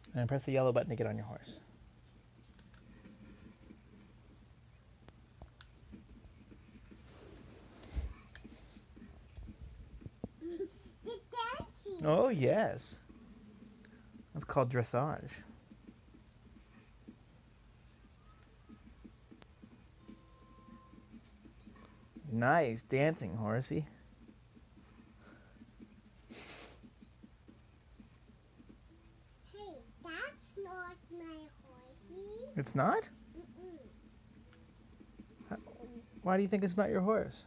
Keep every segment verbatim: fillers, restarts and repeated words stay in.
And press the yellow button to get on your horse. Oh, yes. That's called dressage. Nice dancing, horsey. Hey, that's not my horsey. It's not? Mm-mm. Why do you think it's not your horse?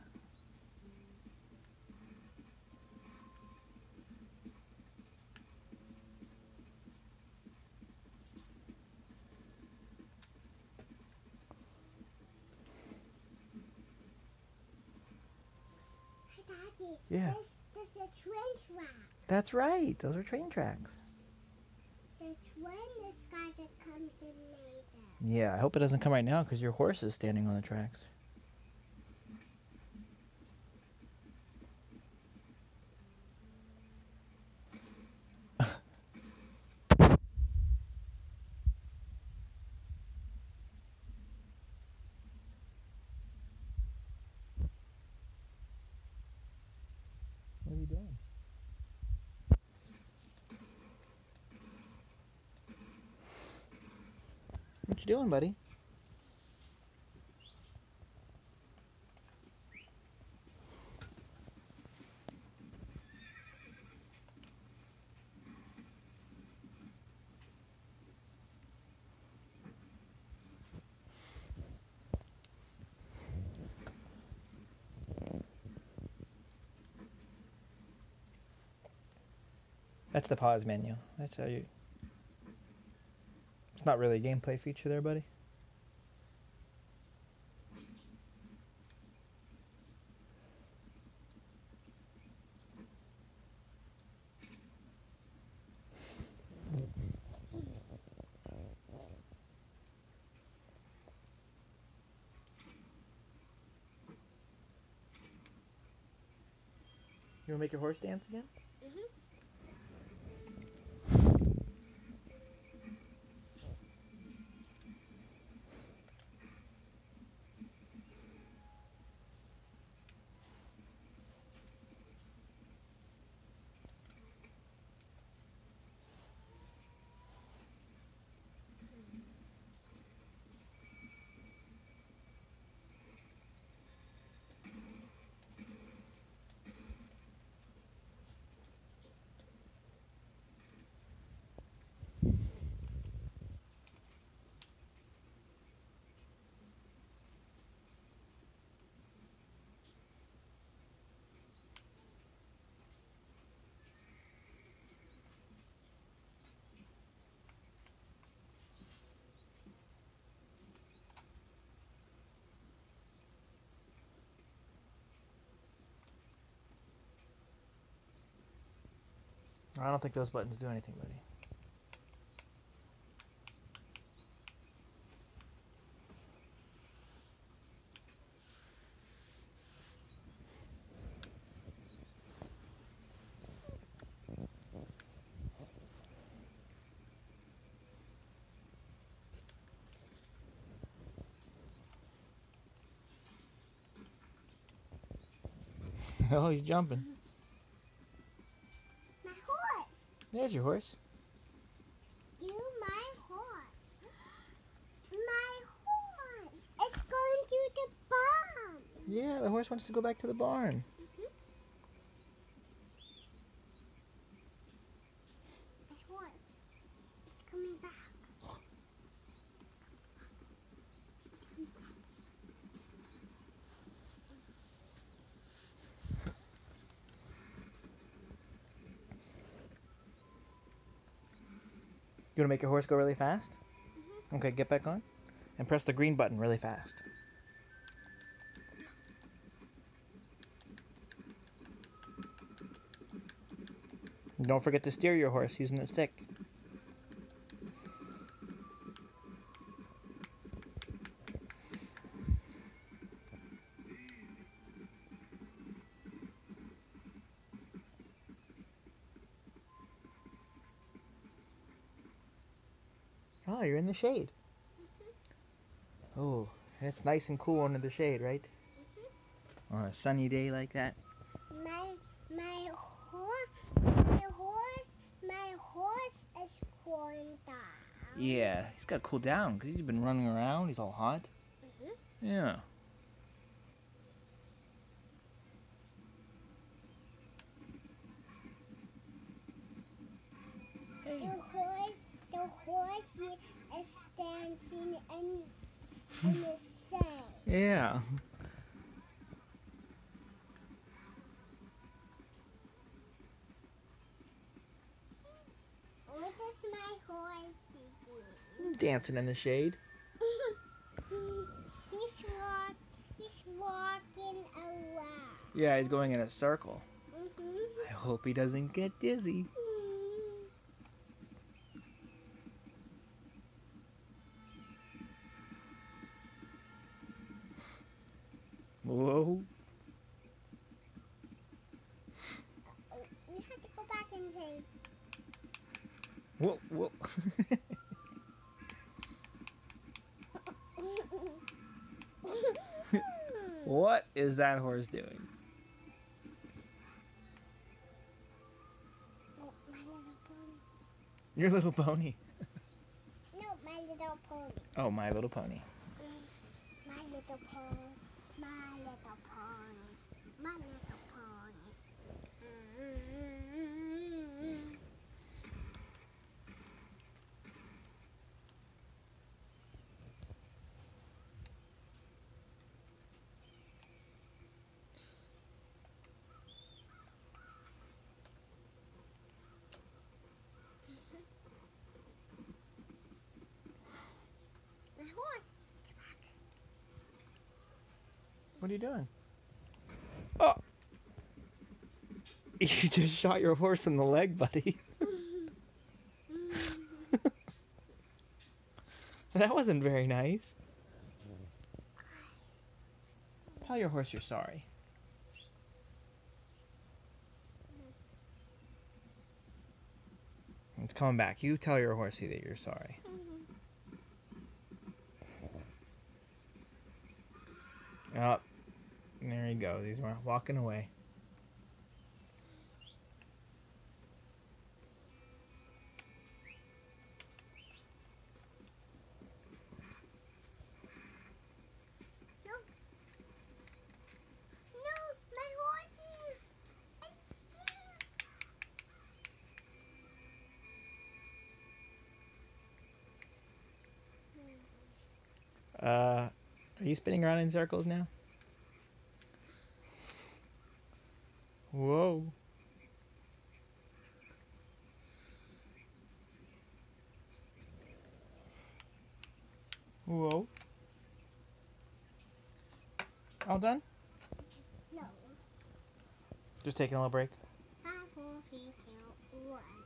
Hey, Daddy. Yeah. This, this is a train track. That's right. Those are train tracks. The train is gotta come to later. Yeah, I hope it doesn't come right now because your horse is standing on the tracks. What are you doing? What you doing, buddy? That's the pause menu. That's how you... It's not really a gameplay feature there, buddy. You want to make your horse dance again? Mm-hmm. I don't think those buttons do anything, buddy. Oh, he's jumping. My horse. There's your horse. You, my horse. My horse. It's going to the barn. Yeah, the horse wants to go back to the barn. Mm-hmm. The horse. It's coming back. You want to make your horse go really fast? Mm-hmm. Okay, get back on. And press the green button really fast. And don't forget to steer your horse using the stick. Oh, you're in the shade. Oh, it's nice and cool under the shade, right? On a sunny day like that. My my horse, my horse, my horse is cooling down. Yeah, he's got to cool down because he's been running around. He's all hot. Mm-hmm. Yeah. Hey. The horse, the horse is dancing in in the sun. Yeah. What is my horse doing? Dancing in the shade. he's walk, he's walking around. Yeah, he's going in a circle. Mm-hmm. I hope he doesn't get dizzy. Whoa. Oh, we have to go back and say. Whoa, whoa. What is that horse doing? Oh, my little pony. Your little pony. No, my little pony. Oh, My Little Pony. My little pony. My little pony. My little pony. Mm-hmm. My horse. It's back. What are you doing? Oh! You just shot your horse in the leg, buddy. That wasn't very nice. Tell your horse you're sorry. It's coming back. You tell your horsey that you're sorry. Oh, there he goes. He's wa- walking away. No. No, my horse. I'm scared. Uh, are you spinning around in circles now? Whoa. Whoa. All done? No. Just taking a little break. Five, four, three, two, one.